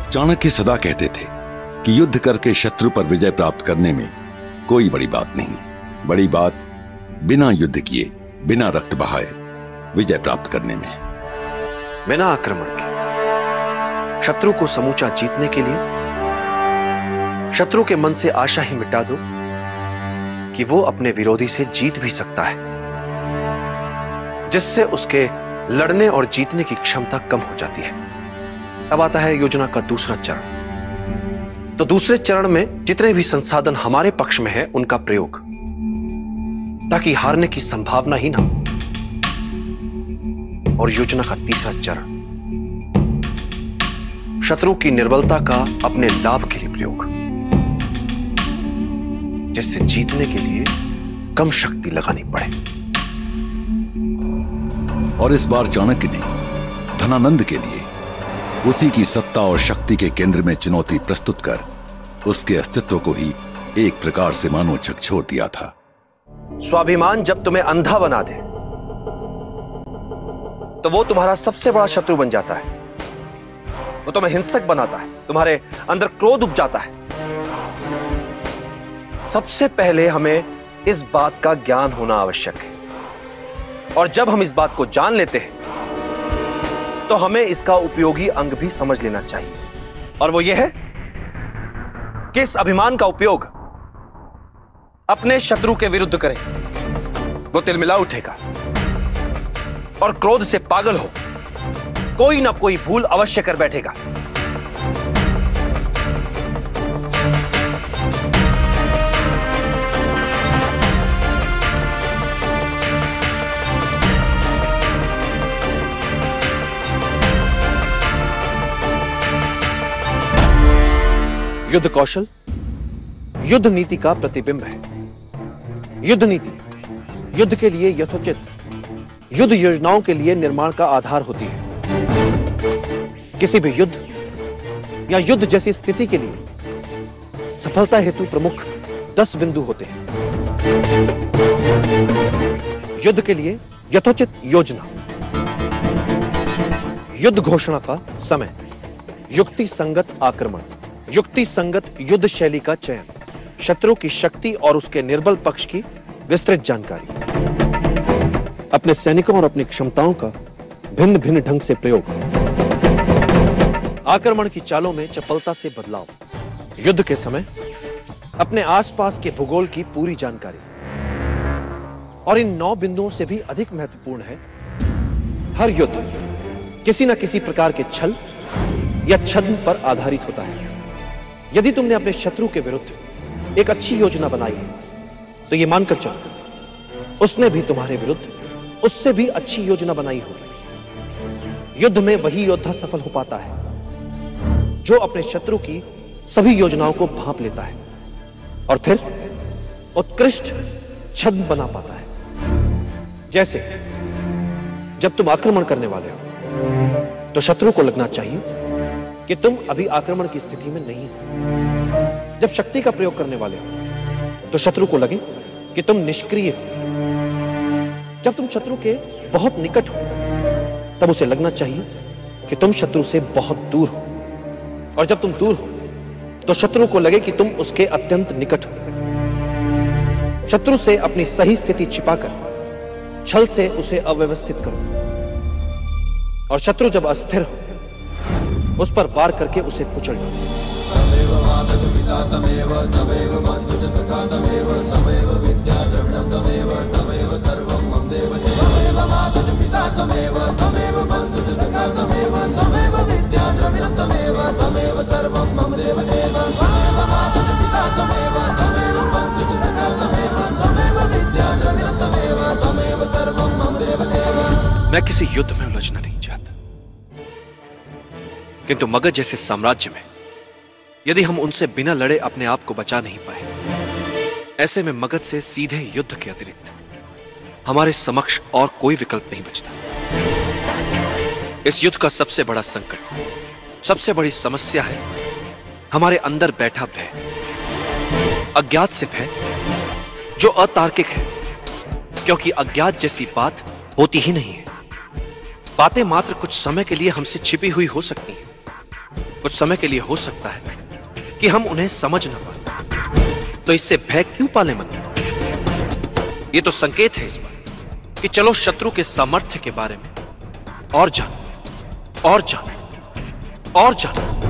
चाणक्य सदा कहते थे कि युद्ध करके शत्रु पर विजय प्राप्त करने में कोई बड़ी बात नहीं, बड़ी बात बिना युद्ध किए, बिना रक्त बहाए विजय प्राप्त करने में। बिना आक्रमण के शत्रु को समूचा जीतने के लिए शत्रु के मन से आशा ही मिटा दो कि वो अपने विरोधी से जीत भी सकता है, जिससे उसके लड़ने और जीतने की क्षमता कम हो जाती है। अब आता है योजना का दूसरा चरण। तो दूसरे चरण में जितने भी संसाधन हमारे पक्ष में है उनका प्रयोग, ताकि हारने की संभावना ही ना हो। और योजना का तीसरा चरण, शत्रु की निर्बलता का अपने लाभ के लिए प्रयोग, जिससे जीतने के लिए कम शक्ति लगानी पड़े। और इस बार चाणक्य ने धनानंद के लिए उसी की सत्ता और शक्ति के केंद्र में चुनौती प्रस्तुत कर उसके अस्तित्व को ही एक प्रकार से मानो झकझोर दिया था। स्वाभिमान जब तुम्हें अंधा बना दे तो वो तुम्हारा सबसे बड़ा शत्रु बन जाता है। वो तुम्हें हिंसक बनाता है, तुम्हारे अंदर क्रोध उपजाता है। सबसे पहले हमें इस बात का ज्ञान होना आवश्यक है, और जब हम इस बात को जान लेते हैं तो हमें इसका उपयोगी अंग भी समझ लेना चाहिए, और वो ये है कि इस अभिमान का उपयोग अपने शत्रु के विरुद्ध करें। वो तिलमिला उठेगा और क्रोध से पागल हो कोई ना कोई भूल अवश्य कर बैठेगा। युद्ध कौशल युद्ध नीति का प्रतिबिंब है। युद्ध नीति युद्ध के लिए यथोचित युद्ध योजनाओं के लिए निर्माण का आधार होती है। किसी भी युद्ध या युद्ध जैसी स्थिति के लिए सफलता हेतु प्रमुख 10 बिंदु होते हैं। युद्ध के लिए यथोचित योजना, युद्ध घोषणा का समय, युक्ति संगत आक्रमण, युक्ति संगत युद्ध शैली का चयन, शत्रु की शक्ति और उसके निर्बल पक्ष की विस्तृत जानकारी, अपने सैनिकों और अपनी क्षमताओं का भिन्न भिन्न ढंग से प्रयोग, आक्रमण की चालों में चपलता से बदलाव, युद्ध के समय अपने आसपास के भूगोल की पूरी जानकारी। और इन 9 बिंदुओं से भी अधिक महत्वपूर्ण है, हर युद्ध किसी न किसी प्रकार के छल या छद्म पर आधारित होता है। यदि तुमने अपने शत्रु के विरुद्ध एक अच्छी योजना बनाई है तो यह मानकर चलो उसने भी तुम्हारे विरुद्ध उससे भी अच्छी योजना बनाई होगी। युद्ध में वही योद्धा सफल हो पाता है जो अपने शत्रु की सभी योजनाओं को भांप लेता है और फिर उत्कृष्ट छद्म बना पाता है। जैसे जब तुम आक्रमण करने वाले हो तो शत्रु को लगना चाहिए कि तुम अभी आक्रमण की स्थिति में नहीं हो। जब शक्ति का प्रयोग करने वाले हो तो शत्रु को लगे कि तुम निष्क्रिय हो। जब तुम शत्रु के बहुत निकट हो तब उसे लगना चाहिए कि तुम शत्रु से बहुत दूर हो, और जब तुम दूर हो तो शत्रु को लगे कि तुम उसके अत्यंत निकट हो। शत्रु से अपनी सही स्थिति छिपाकर छल से उसे अव्यवस्थित करो, और शत्रु जब अस्थिर हो उस पर वार करके उसे कुचल दो। मैं किसी युद्ध में उलझना नहीं चाहता, किंतु मगध जैसे साम्राज्य में यदि हम उनसे बिना लड़े अपने आप को बचा नहीं पाए, ऐसे में मगध से सीधे युद्ध के अतिरिक्त हमारे समक्ष और कोई विकल्प नहीं बचता। इस युद्ध का सबसे बड़ा संकट, सबसे बड़ी समस्या है हमारे अंदर बैठा भय, अज्ञात से भय जो अतार्किक है, क्योंकि अज्ञात जैसी बात होती ही नहीं है। बातें मात्र कुछ समय के लिए हमसे छिपी हुई हो सकती हैं, कुछ समय के लिए हो सकता है कि हम उन्हें समझ न पाए, तो इससे भय क्यों पाले मन में? ये तो संकेत है इस बात कि चलो शत्रु के सामर्थ्य के बारे में और जानो और जानो और जानो।